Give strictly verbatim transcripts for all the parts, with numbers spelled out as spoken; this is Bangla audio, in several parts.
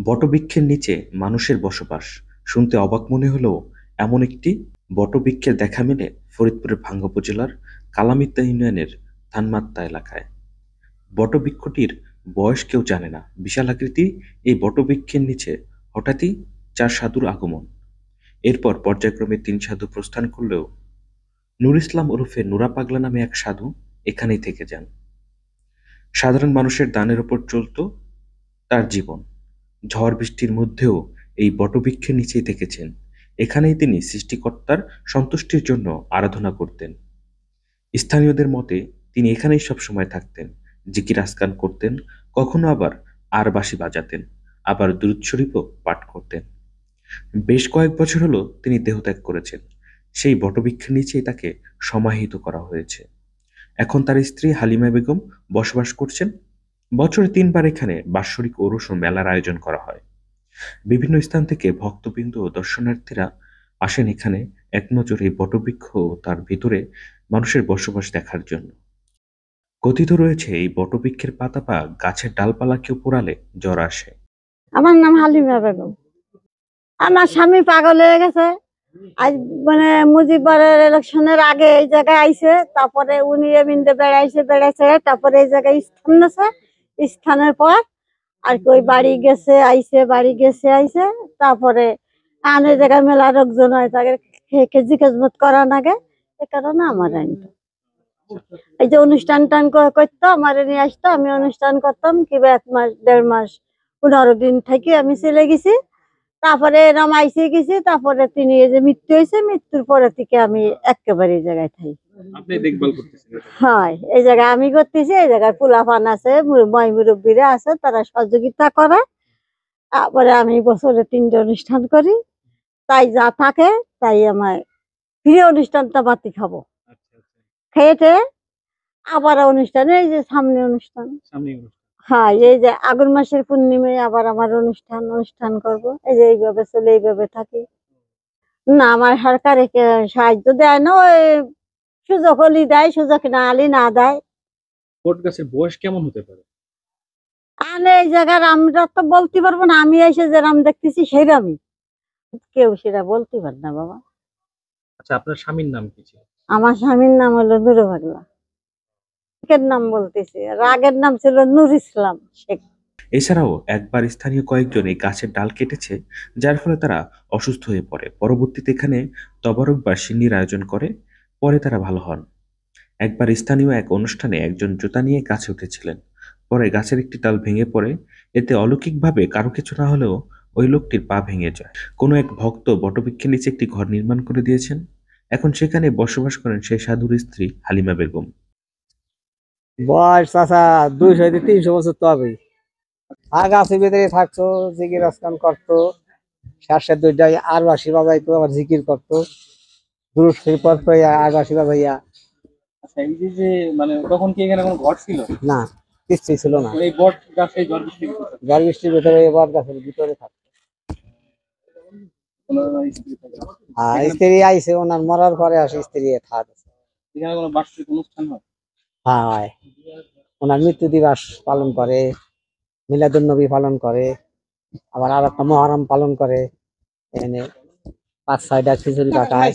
বটবৃক্ষের নিচে মানুষের বসবাস শুনতে অবাক মনে হলেও এমন একটি বটবৃক্ষের দেখা মেলে ফরিদপুরের ভাঙ্গা উপজেলার কালামিত্তা ইউনিয়নের ধানমাত্তা এলাকায়। বটবৃক্ষটির বয়স কেউ জানে না। বিশাল আকৃতি এই বটবৃক্ষের নিচে হঠাৎই চার সাধুর আগমন। এরপর পর্যায়ক্রমে তিন সাধু প্রস্থান করলেও নূর ইসলাম ওরফে নুরা পাগলা নামে এক সাধু এখানেই থেকে যান। সাধারণ মানুষের দানের ওপর চলত তার জীবন। ঝড় বৃষ্টির মধ্যেও এই বটবৃক্ষের নিচেই থেকেছেন। এখানেই তিনি সৃষ্টিকর্তার সন্তুষ্টির জন্য আরাধনা করতেন। স্থানীয়দের মতে তিনি এখানেই সবসময় থাকতেন, জিকির আজকান করতেন, কখনো আবার আরবাসি বাজাতেন, আবার দুরূদ শরীফও পাঠ করতেন। বেশ কয়েক বছর হলো তিনি দেহত্যাগ করেছেন। সেই বটবৃক্ষের নিচেই তাকে সমাহিত করা হয়েছে। এখন তার স্ত্রী হালিমা বেগম বসবাস করছেন। বছরে তিনবার এখানে বাৎসরিক ওরস ও মেলার আয়োজন করা হয়। বিভিন্ন স্থান থেকে ভক্তবৃন্দ ও দর্শনার্থীরা আসেন এখানে এক নজর এই বটবৃক্ষ ও তার ভিতরে মানুষের বসবাস দেখার জন্য। কথিত রয়েছে এই বটবৃক্ষের পাতা বা গাছের ডালপালা কেউ পোড়ালে জ্বর আসে। আমার নাম হালিমা বেগম। আমার স্বামী পাগল হয়ে গেছে। আজ মানে মুজিবরের ইলেকশনের আগে এই জায়গায় আইছে, তারপরে উনি এমনিতে বেড়াইছে বেড়াইছে তারপরে এই জায়গায় স্থান আছে। স্থানের পর আর কি ওই বাড়ি গেছে আইছে বাড়ি গেছে আইছে তারপরে আন এই জায়গায় মেলা লোকজন হয়, তাকে কেজি খেজমত করা লাগে। এ কারণে আমার আনতো এই যে অনুষ্ঠান টান করতো, আমার নিয়ে আসতো, আমি অনুষ্ঠান করতাম। কিংবা এক মাস দেড় মাস পনেরো দিন থেকে আমি চলে গেছি। তারপরে এরম আইসে গেছি। তারপরে তিনি এই যে মৃত্যু হয়েছে, মৃত্যুর পরে থেকে আমি একেবারে এই জায়গায় থাকি। হয় এই জায়গায় আমি করতেছি। এই জায়গায় পোলাপান আছে, ময় মুরব্বীরা আছে, তারা সহযোগিতা করে। তারপরে আমি বছরে তিনটে অনুষ্ঠান করি। তাই যা থাকে তাই আমার প্রিয় অনুষ্ঠানটা বাতি খাবো। খেয়েটে আবার অনুষ্ঠানে এই যে সামনে অনুষ্ঠান, হ্যাঁ এই যে আগুন মাসের পূর্ণিমায় আবার আমার অনুষ্ঠান অনুষ্ঠান করব। এই যে এইভাবে চলে এইভাবে থাকি। না আমার সরকারে সাহায্য দেয় না, ওই সুযোগ হলি দেয়, সুযোগ না আলি না দেয়। বট গাছের বয়স কেমন হতে পারে? আর এই জায়গার আমরা তো বলতে পারবো না, আমি এসে যেরাম দেখতেছি সেইরামই, কেউ সেটা বলতে পারে না বাবা। আচ্ছা, আপনার স্বামীর নাম কি ছিল? আমার স্বামীর নাম হলো নুর পাগলা। শেখের নাম বলতেছি, আর আগের নাম ছিল নূর ইসলাম শেখ। এছাড়াও একবার স্থানীয় কয়েকজন এই গাছের ডাল কেটেছে, যার ফলে তারা অসুস্থ হয়ে পড়ে। পরবর্তীতে এখানে তবারক বা সিন্নির আয়োজন করে, পরে তারা ভালো হন। একবার স্থানীয় এক অনুষ্ঠানে একজন জুতা নিয়ে গাছে উঠেছিলেন। পরে গাছের একটি ডাল ভেঙে পড়ে। এতে অলৌকিকভাবে কারো কিছু না হলেও ওই লোকটির পা ভেঙে যায়। কোনো এক ভক্ত বটবৃক্ষের নিচে একটি ঘর নির্মাণ করে দিয়েছেন। এখন সেখানে বসবাস করেন সেই সাধুর স্ত্রী হালিমা বেগম। বয়স চাচা দুইশো থেকে তিনশো বছর তো হবেই। আর গাছের ভিতরে থাকতো, জিকির আজকান করতো, শেষের দুইটাই আর বাসি বাজাইতো, আবার জিকির করতো, দুরূদ শরীফ পড়তো আর বাসি বাজাইয়া। আচ্ছা, এই যে যে মানে তখন কি এখানে কোনো ঘর ছিল? না, কিছুই ছিল না। এই বট গাছে ঝড় বৃষ্টি ঝড় বৃষ্টির ভিতরে বট গাছের ভিতরে থাকতো। আর স্ত্রী আইসে, ওনার মরার পরে আসে স্ত্রী থাকতো। এখানে কোনো বার্ষিক অনুষ্ঠান হয়? হ্যাঁ হয়, ওনার মৃত্যু দিবস পালন করে, মিলাদুন নবী পালন করে, আবার আর একটা মহরম পালন করে। এনে পাঁচ ছয়টা খিচুড়ি পাকায়,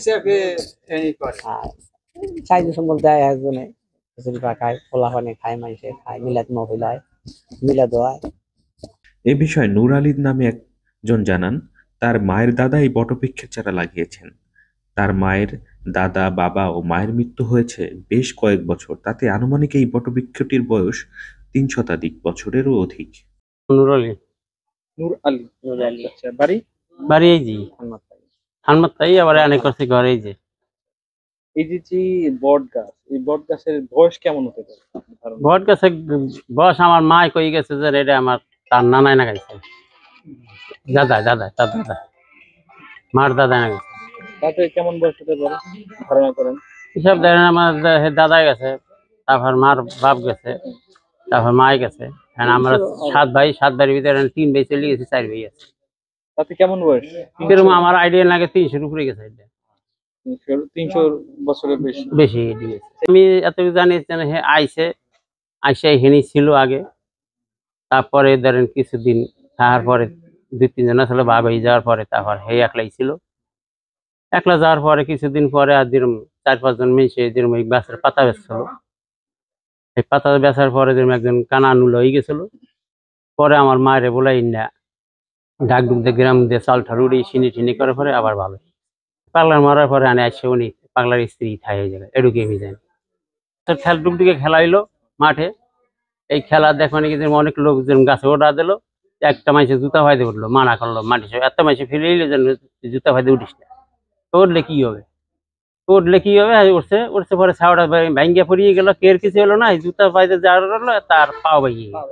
চার দিন বলতে একজনে খিচুড়ি পাকায়, পোলা পানি খায়, মাইসে খায়, মিলাদ মহফিল হয়, মিলাদ হয়। এ বিষয়ে নূর আলী নামে একজন জানান, তার মায়ের দাদা এই বটবৃক্ষের চারা লাগিয়েছেন। তার মায়ের দাদা, বাবা ও মায়ের মৃত্যু হয়েছে বেশ কয়েক বছর। তাতে আনুমানিক এই বটবৃক্ষটির বয়স তিন শতাধিক বছরেরও অধিক। নূর আলী। নূর আলী। নূর আলী। আচ্ছা, বাড়ি? বাড়ি এই যে থানমাত্তাই, আবার অনেক করছে ঘর। এই যে এই যে যে বট গাছ, এই বট গাছের বয়স কেমন হতে পারে? বট গাছের বয়স আমার মা কই গেছে যে এটা আমার তার নানাই না গাইছে, দাদা দাদা তার দাদা মার দাদা না গেছে। তাতে কেমন বয়স হতে পারে ধারণা করেন? এসব দেখেন আমার দাদাই গেছে, তারপর মার বাপ গেছে, তারপর মাই গেছে। আমরা সাত ভাই, সাত ভাইয়ের ভিতরে তিন ভাই চলে গেছে, চার ভাই আছে। তাতে কেমন বয়স? এরকম আমার আইডিয়া লাগে তিনশোর উপরে গেছে। তিনশো বছরের বেশি বেশি। আমি এত জানি হে আইসে আইসে হেনি ছিল আগে, তারপরে ধরেন কিছুদিন থাকার পরে দুই তিনজন আসলে ভাগ হয়ে যাওয়ার পরে তারপর হে একলাই ছিল। একলা যাওয়ার পরে কিছুদিন পরে আর যেরকম চার পাঁচজন মিশে যেরকম এই গাছের পাতা বেচছিল। এই পাতা বেচার পরে যেরকম একজন কানা নুল হয়ে গেছিল। পরে আমার মায়ের বলাই না ডাক ডুক দিয়ে গ্রাম দিয়ে চাল ঠারুড়ি চিনি টিনি করার পরে আবার ভালো। পাগলার মারার পরে আনে আসছে উনি পাগলার স্ত্রী থাই হয়ে যাবে এটুকু আমি জানি। তো খেল ডুকডুকে খেলা হইলো মাঠে। এই খেলা দেখো নাকি অনেক লোক যেরকম গাছে ওঠা দিল, একটা মাইসে জুতা ফাইতে উঠলো, মানা করলো মাটি সব এত মাইসে ফিরে এলো যেন জুতা ফাইতে উঠিস না, উঠলে কি হবে উঠলে কি হবে উঠছে উঠছে পরে ছাওটা ভাঙ্গিয়া পড়িয়ে গেল, কের কিছু হলো না, জুতা পাইতে যাওয়ার হলো তার পাও ভাঙিয়ে গেল।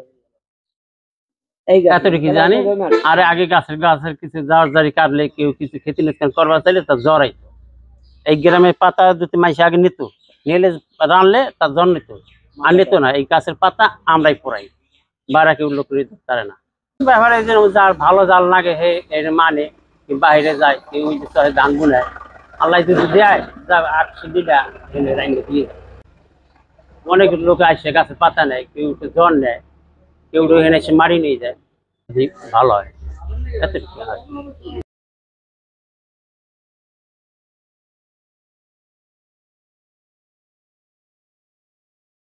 এতটুকু জানি। আরে আগে গাছের গাছের কিছু জ্বর জারি কাটলে কেউ কিছু খেতে নিতে করবার চাইলে তার জ্বর আইতো। এই গ্রামের পাতা যদি মাইসে আগে নিত, নিলে রানলে তার জ্বর নিত, আর নিত না। এই গাছের পাতা আমরাই পড়াই, বারা কেউ লোক পারে না। ব্যাপারে যার ভালো জাল লাগে হে এটা মানে বাইরে যায়, কেউ ওই যে ধান বুনায় আল্লাহ যদি দেয় যা আটশো দিটা এনে রাইনে দিয়ে। অনেক লোক আসে গাছের পাতা নেয়, কেউ জ্বর নেয়, কেউ এনে এসে মারি নিয়ে যায়, ভালো হয়। এত হয়।